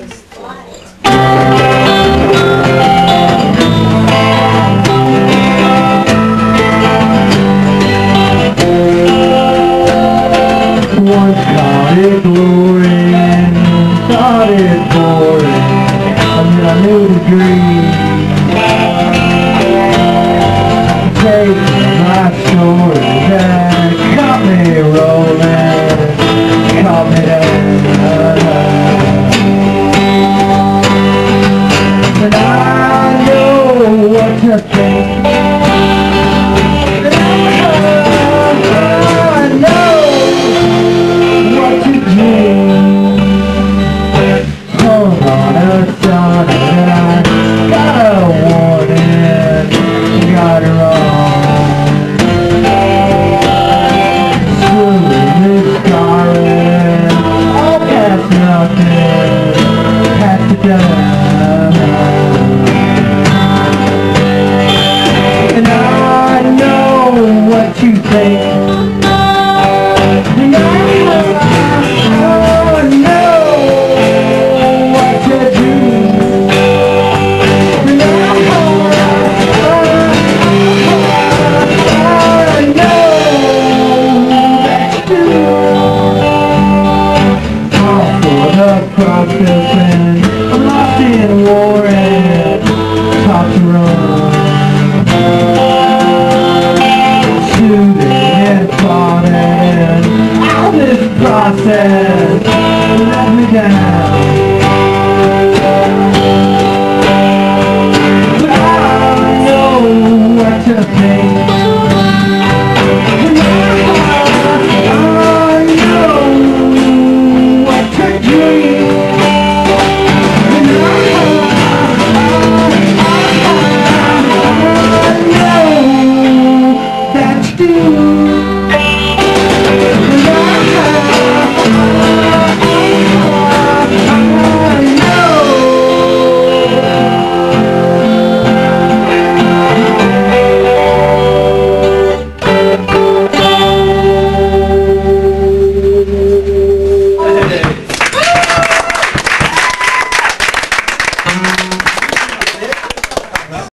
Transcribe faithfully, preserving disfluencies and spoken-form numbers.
Once caught it glory and thought it boring, and then I knew the dream. Take my story that caught me rolling, caught me down. And I know what to think. And I know what you think. And I know what to do. And I know that's true. All for the processing. I'm lost in war and top to run. Shooting and plotting. All this process let me down. But I know what to think. And I know what to dream. Do